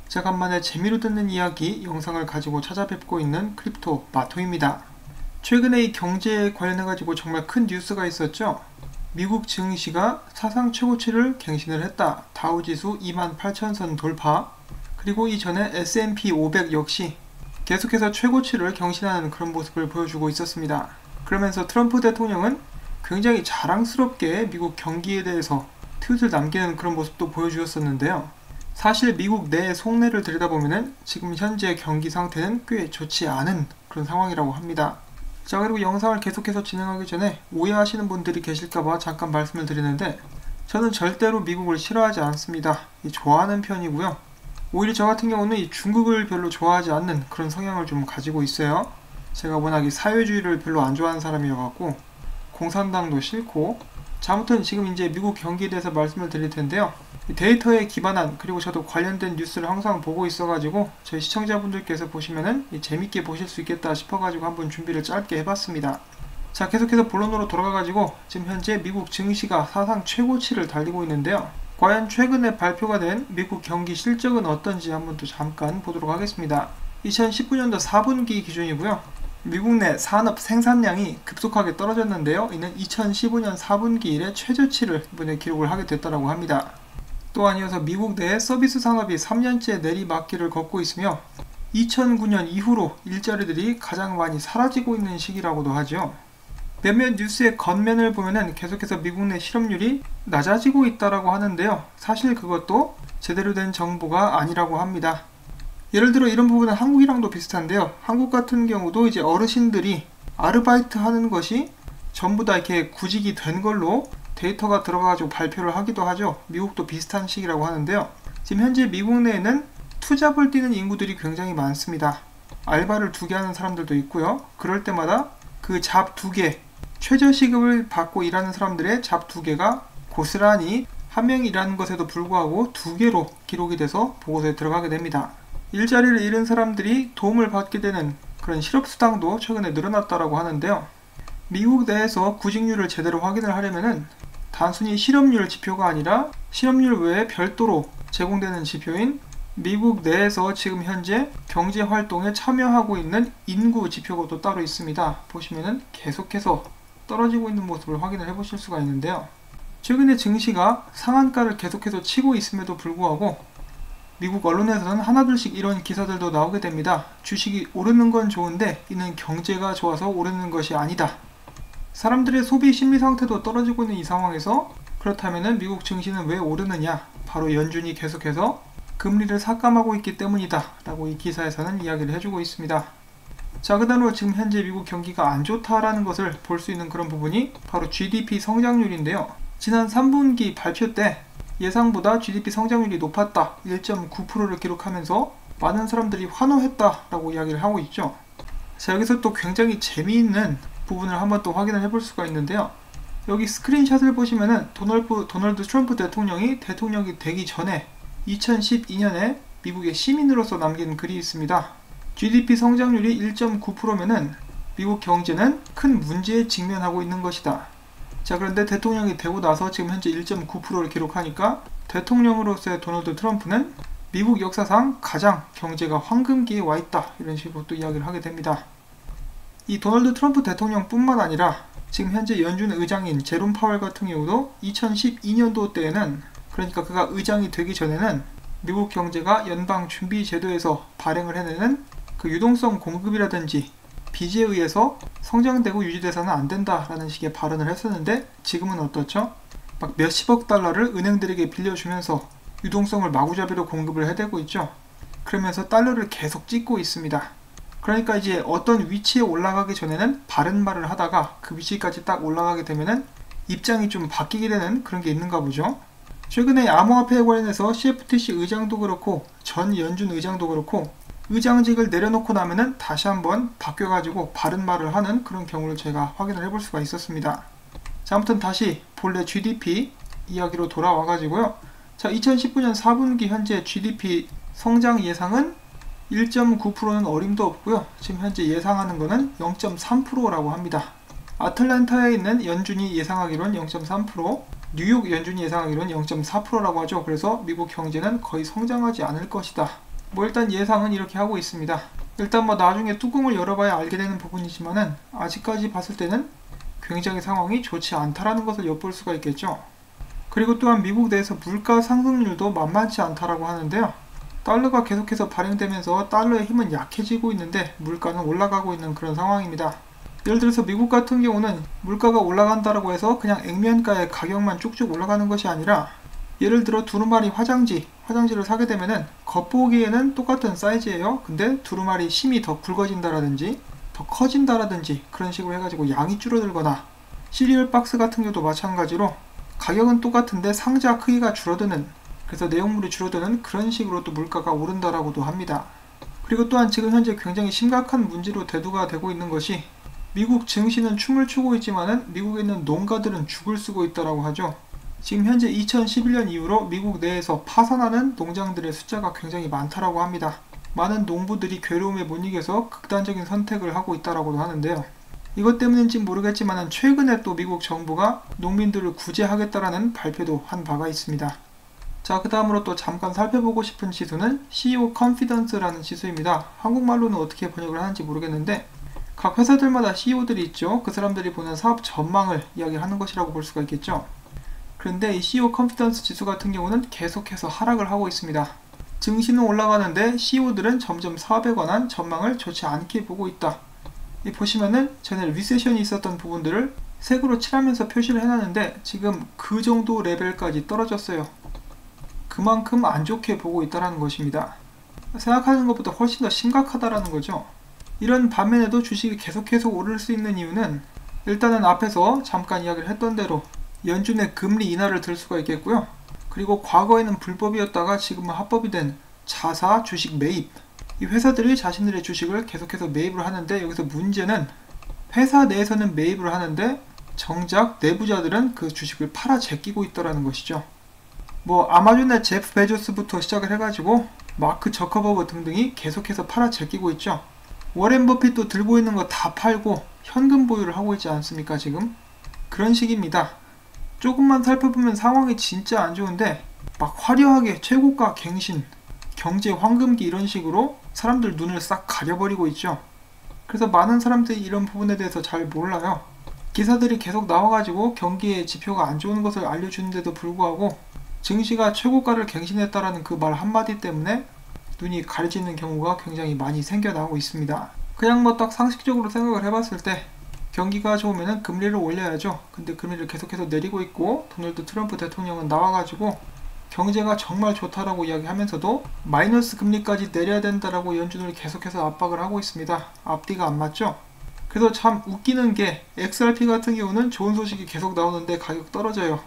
자, 간만에 재미로 듣는 이야기 영상을 가지고 찾아뵙고 있는 크립토 마토입니다. 최근에 이 경제에 관련해가지고 정말 큰 뉴스가 있었죠. 미국 증시가 사상 최고치를 갱신을 했다. 다우지수 28,000선 돌파. 그리고 이전에 S&P 500 역시 계속해서 최고치를 경신하는 그런 모습을 보여주고 있었습니다. 그러면서 트럼프 대통령은 굉장히 자랑스럽게 미국 경기에 대해서 트윗을 남기는 그런 모습도 보여주었었는데요. 사실 미국 내 속내를 들여다보면 지금 현재 경기 상태는 꽤 좋지 않은 그런 상황이라고 합니다. 자, 그리고 영상을 계속해서 진행하기 전에 오해하시는 분들이 계실까봐 잠깐 말씀을 드리는데, 저는 절대로 미국을 싫어하지 않습니다. 좋아하는 편이고요. 오히려 저 같은 경우는 이 중국을 별로 좋아하지 않는 그런 성향을 좀 가지고 있어요. 제가 워낙 이 사회주의를 별로 안 좋아하는 사람이어갖고 공산당도 싫고. 자, 아무튼 지금 이제 미국 경기에 대해서 말씀을 드릴 텐데요. 데이터에 기반한, 그리고 저도 관련된 뉴스를 항상 보고 있어가지고 저희 시청자분들께서 보시면은 재밌게 보실 수 있겠다 싶어가지고 한번 준비를 짧게 해봤습니다. 자, 계속해서 본론으로 돌아가가지고 지금 현재 미국 증시가 사상 최고치를 달리고 있는데요. 과연 최근에 발표가 된 미국 경기 실적은 어떤지 한번 또 잠깐 보도록 하겠습니다. 2019년도 4분기 기준이고요. 미국 내 산업 생산량이 급속하게 떨어졌는데요. 이는 2015년 4분기 이래 최저치를 이번에 기록을 하게 됐다고 합니다. 또한 이어서 미국 내 서비스 산업이 3년째 내리막길을 걷고 있으며 2009년 이후로 일자리들이 가장 많이 사라지고 있는 시기라고도 하죠. 몇몇 뉴스의 겉면을 보면은 계속해서 미국 내 실업률이 낮아지고 있다라고 하는데요. 사실 그것도 제대로 된 정보가 아니라고 합니다. 예를 들어 이런 부분은 한국이랑도 비슷한데요. 한국 같은 경우도 이제 어르신들이 아르바이트 하는 것이 전부 다 이렇게 구직이 된 걸로 데이터가 들어가가지고 발표를 하기도 하죠. 미국도 비슷한 시기라고 하는데요. 지금 현재 미국 내에는 투잡을 뛰는 인구들이 굉장히 많습니다. 알바를 2개 하는 사람들도 있고요. 그럴 때마다 그 잡 2개, 최저시급을 받고 일하는 사람들의 잡 2개가 고스란히 한 명이 일하는 것에도 불구하고 2개로 기록이 돼서 보고서에 들어가게 됩니다. 일자리를 잃은 사람들이 도움을 받게 되는 그런 실업수당도 최근에 늘어났다고 하는데요. 미국 내에서 구직률을 제대로 확인을 하려면은 단순히 실업률 지표가 아니라 실업률 외에 별도로 제공되는 지표인 미국 내에서 지금 현재 경제활동에 참여하고 있는 인구 지표가 또 따로 있습니다. 보시면은 계속해서 떨어지고 있는 모습을 확인을 해보실 수가 있는데요. 최근에 증시가 상한가를 계속해서 치고 있음에도 불구하고 미국 언론에서는 하나둘씩 이런 기사들도 나오게 됩니다. 주식이 오르는 건 좋은데 이는 경제가 좋아서 오르는 것이 아니다. 사람들의 소비 심리 상태도 떨어지고 있는 이 상황에서 그렇다면 미국 증시는 왜 오르느냐? 바로 연준이 계속해서 금리를 삭감하고 있기 때문이다 라고 이 기사에서는 이야기를 해주고 있습니다. 자, 그 다음으로 지금 현재 미국 경기가 안 좋다라는 것을 볼 수 있는 그런 부분이 바로 GDP 성장률인데요. 지난 3분기 발표 때 예상보다 GDP 성장률이 높았다, 1.9%를 기록하면서 많은 사람들이 환호했다 라고 이야기를 하고 있죠. 자, 여기서 또 굉장히 재미있는 부분을 한번 또 확인을 해볼 수가 있는데요. 여기 스크린샷을 보시면은 도널드 트럼프 대통령이 되기 전에 2012년에 미국의 시민으로서 남긴 글이 있습니다. GDP 성장률이 1.9%면은 미국 경제는 큰 문제에 직면하고 있는 것이다. 자, 그런데 대통령이 되고 나서 지금 현재 1.9%를 기록하니까 대통령으로서의 도널드 트럼프는 미국 역사상 가장 경제가 황금기에 와 있다, 이런 식으로 또 이야기를 하게 됩니다. 이 도널드 트럼프 대통령 뿐만 아니라 지금 현재 연준 의장인 제롬 파월 같은 경우도 2012년도 때에는, 그러니까 그가 의장이 되기 전에는 미국 경제가 연방준비제도에서 발행을 해내는 그 유동성 공급이라든지 빚에 의해서 성장되고 유지돼서는 안 된다라는 식의 발언을 했었는데, 지금은 어떻죠? 막 몇십억 달러를 은행들에게 빌려주면서 유동성을 마구잡이로 공급을 해대고 있죠. 그러면서 달러를 계속 찍고 있습니다. 그러니까 이제 어떤 위치에 올라가기 전에는 바른 말을 하다가 그 위치까지 딱 올라가게 되면은 입장이 좀 바뀌게 되는 그런 게 있는가 보죠. 최근에 암호화폐에 관련해서 CFTC 의장도 그렇고 전 연준 의장도 그렇고 의장직을 내려놓고 나면은 다시 한번 바뀌어가지고 바른 말을 하는 그런 경우를 제가 확인을 해볼 수가 있었습니다. 자, 아무튼 다시 본래 GDP 이야기로 돌아와가지고요. 자, 2019년 4분기 현재 GDP 성장 예상은 1.9%는 어림도 없고요. 지금 현재 예상하는 거는 0.3%라고 합니다. 아틀란타에 있는 연준이 예상하기로는 0.3%, 뉴욕 연준이 예상하기로는 0.4%라고 하죠. 그래서 미국 경제는 거의 성장하지 않을 것이다, 뭐 일단 예상은 이렇게 하고 있습니다. 일단 뭐 나중에 뚜껑을 열어봐야 알게 되는 부분이지만은 아직까지 봤을 때는 굉장히 상황이 좋지 않다라는 것을 엿볼 수가 있겠죠. 그리고 또한 미국 내에서 물가 상승률도 만만치 않다라고 하는데요. 달러가 계속해서 발행되면서 달러의 힘은 약해지고 있는데 물가는 올라가고 있는 그런 상황입니다. 예를 들어서 미국 같은 경우는 물가가 올라간다라고 해서 그냥 액면가의 가격만 쭉쭉 올라가는 것이 아니라, 예를 들어 두루마리 화장지를 사게 되면은 겉보기에는 똑같은 사이즈예요. 근데 두루마리 심이 더 굵어진다라든지 더 커진다라든지 그런 식으로 해가지고 양이 줄어들거나, 시리얼 박스 같은 경우도 마찬가지로 가격은 똑같은데 상자 크기가 줄어드는, 그래서 내용물이 줄어드는 그런 식으로 또 물가가 오른다라고도 합니다. 그리고 또한 지금 현재 굉장히 심각한 문제로 대두가 되고 있는 것이, 미국 증시는 춤을 추고 있지만은 미국에 있는 농가들은 죽을 쓰고 있다라고 하죠. 지금 현재 2011년 이후로 미국 내에서 파산하는 농장들의 숫자가 굉장히 많다라고 합니다. 많은 농부들이 괴로움에 못 이겨서 극단적인 선택을 하고 있다라고도 하는데요. 이것 때문인지 모르겠지만 최근에 또 미국 정부가 농민들을 구제하겠다라는 발표도 한 바가 있습니다. 자, 그 다음으로 또 잠깐 살펴보고 싶은 지수는 CEO 컨피던스라는 지수입니다. 한국말로는 어떻게 번역을 하는지 모르겠는데, 각 회사들마다 CEO들이 있죠. 그 사람들이 보는 사업 전망을 이야기하는 것이라고 볼 수가 있겠죠. 그런데 이 CEO 컨피던스 지수 같은 경우는 계속해서 하락을 하고 있습니다. 증시는 올라가는데 CEO들은 점점 사업에 관한 전망을 좋지 않게 보고 있다. 이 보시면은 전에 리세션이 있었던 부분들을 색으로 칠하면서 표시를 해놨는데 지금 그 정도 레벨까지 떨어졌어요. 그만큼 안 좋게 보고 있다는 것입니다. 생각하는 것보다 훨씬 더 심각하다라는 거죠. 이런 반면에도 주식이 계속해서 오를 수 있는 이유는, 일단은 앞에서 잠깐 이야기를 했던 대로 연준의 금리 인하를 들 수가 있겠고요. 그리고 과거에는 불법이었다가 지금은 합법이 된 자사 주식 매입, 이 회사들이 자신들의 주식을 계속해서 매입을 하는데, 여기서 문제는 회사 내에서는 매입을 하는데 정작 내부자들은 그 주식을 팔아 제끼고 있다는 것이죠. 뭐 아마존의 제프 베조스부터 시작을 해가지고 마크 저커버그 등등이 계속해서 팔아 제끼고 있죠. 워렌 버핏도 들고 있는 거 다 팔고 현금 보유를 하고 있지 않습니까 지금? 그런 식입니다. 조금만 살펴보면 상황이 진짜 안 좋은데 막 화려하게 최고가 갱신, 경제 황금기 이런 식으로 사람들 눈을 싹 가려버리고 있죠. 그래서 많은 사람들이 이런 부분에 대해서 잘 몰라요. 기사들이 계속 나와가지고 경기의 지표가 안 좋은 것을 알려주는데도 불구하고 증시가 최고가를 갱신했다라는 그 말 한마디 때문에 눈이 가려지는 경우가 굉장히 많이 생겨나고 있습니다. 그냥 뭐 딱 상식적으로 생각을 해봤을 때 경기가 좋으면 금리를 올려야죠. 근데 금리를 계속해서 내리고 있고, 도널드 트럼프 대통령은 나와가지고 경제가 정말 좋다라고 이야기하면서도 마이너스 금리까지 내려야 된다라고 연준을 계속해서 압박을 하고 있습니다. 앞뒤가 안 맞죠? 그래서 참 웃기는 게 XRP 같은 경우는 좋은 소식이 계속 나오는데 가격 떨어져요.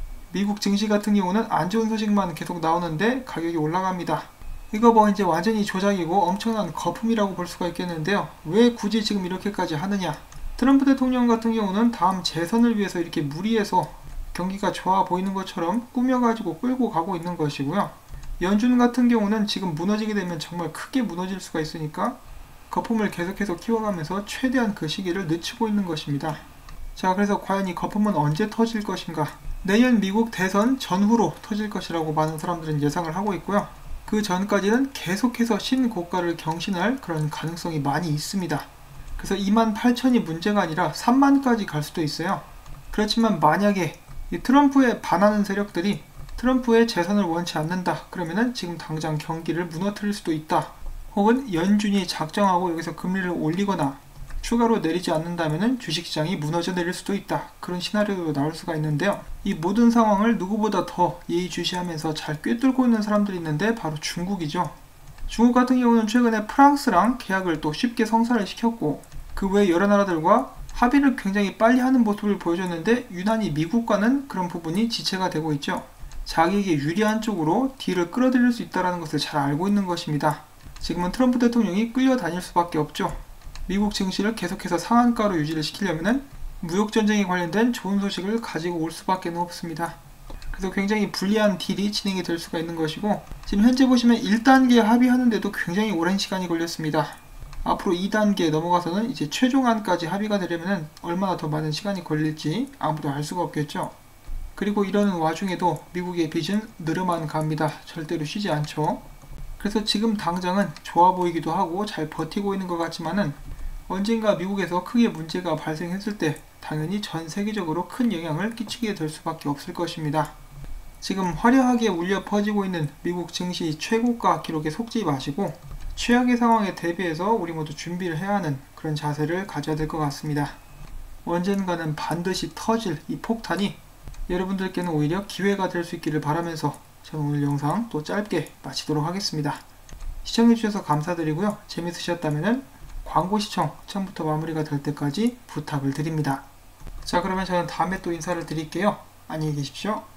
미국 증시 같은 경우는 안 좋은 소식만 계속 나오는데 가격이 올라갑니다. 이거 뭐 이제 완전히 조작이고 엄청난 거품이라고 볼 수가 있겠는데요. 왜 굳이 지금 이렇게까지 하느냐? 트럼프 대통령 같은 경우는 다음 재선을 위해서 이렇게 무리해서 경기가 좋아 보이는 것처럼 꾸며가지고 끌고 가고 있는 것이고요. 연준 같은 경우는 지금 무너지게 되면 정말 크게 무너질 수가 있으니까 거품을 계속해서 키워가면서 최대한 그 시기를 늦추고 있는 것입니다. 자, 그래서 과연 이 거품은 언제 터질 것인가? 내년 미국 대선 전후로 터질 것이라고 많은 사람들은 예상을 하고 있고요. 그 전까지는 계속해서 신고가를 경신할 그런 가능성이 많이 있습니다. 그래서 28,000이 문제가 아니라 3만까지 갈 수도 있어요. 그렇지만 만약에 이 트럼프에 반하는 세력들이 트럼프의 재선을 원치 않는다 그러면은 지금 당장 경기를 무너뜨릴 수도 있다. 혹은 연준이 작정하고 여기서 금리를 올리거나 추가로 내리지 않는다면은 주식시장이 무너져 내릴 수도 있다. 그런 시나리오도 나올 수가 있는데요. 이 모든 상황을 누구보다 더 예의주시하면서 잘 꿰뚫고 있는 사람들이 있는데 바로 중국이죠. 중국 같은 경우는 최근에 프랑스랑 계약을 또 쉽게 성사를 시켰고, 그 외 여러 나라들과 합의를 굉장히 빨리 하는 모습을 보여줬는데 유난히 미국과는 그런 부분이 지체가 되고 있죠. 자기에게 유리한 쪽으로 딜을 끌어들일 수 있다는 것을 잘 알고 있는 것입니다. 지금은 트럼프 대통령이 끌려다닐 수밖에 없죠. 미국 증시를 계속해서 상한가로 유지를 시키려면 무역전쟁에 관련된 좋은 소식을 가지고 올 수밖에 없습니다. 그래서 굉장히 불리한 딜이 진행이 될 수가 있는 것이고, 지금 현재 보시면 1단계 합의하는데도 굉장히 오랜 시간이 걸렸습니다. 앞으로 2단계에 넘어가서는 이제 최종안까지 합의가 되려면 얼마나 더 많은 시간이 걸릴지 아무도 알 수가 없겠죠. 그리고 이러는 와중에도 미국의 빚은 늘어만 갑니다. 절대로 쉬지 않죠. 그래서 지금 당장은 좋아 보이기도 하고 잘 버티고 있는 것 같지만은 언젠가 미국에서 크게 문제가 발생했을 때 당연히 전 세계적으로 큰 영향을 끼치게 될 수밖에 없을 것입니다. 지금 화려하게 울려 퍼지고 있는 미국 증시 최고가 기록에 속지 마시고 최악의 상황에 대비해서 우리 모두 준비를 해야 하는 그런 자세를 가져야 될 것 같습니다. 언젠가는 반드시 터질 이 폭탄이 여러분들께는 오히려 기회가 될 수 있기를 바라면서 저는 오늘 영상 또 짧게 마치도록 하겠습니다. 시청해주셔서 감사드리고요. 재밌으셨다면 광고 시청 처음부터 마무리가 될 때까지 부탁을 드립니다. 자, 그러면 저는 다음에 또 인사를 드릴게요. 안녕히 계십시오.